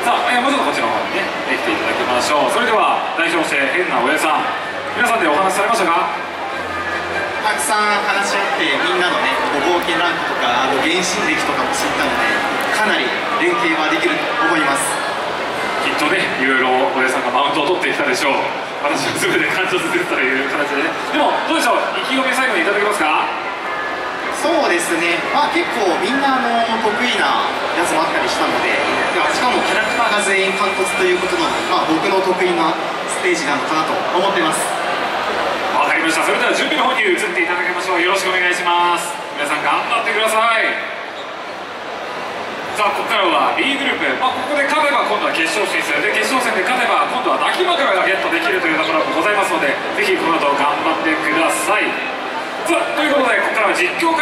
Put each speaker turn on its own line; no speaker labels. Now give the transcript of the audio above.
さあ、もうちょっとこっちの方にね来ていただきましょう。それでは代表して変なおやさん、皆さんでお話しされましたか？
たくさん話し合ってみんなのね冒険ランクとか原神歴とかも知ったので、かなり連携はできると思います。
きっとね、いろいろおやさんがマウントを取ってきたでしょう。私は全て感情するという形でね。でもどうでしょう、意気込み最後にいただけますか？
そうですね、結構みんな得意なやつもあったりしたので、しかもキャラクターが全員完突ということなので、僕の得意なステージなのかなと思ってます。
わかりました。それでは準備の方に移っていただきましょう。よろしくお願いします。皆さん頑張ってください。さあ、ここからは B グループ、ここで勝てば今度は決勝進出で、決勝戦で勝てば今度は抱き枕がゲットできるというところもございますので、ぜひこの後頑張ってください。さあ、ということでここからは実況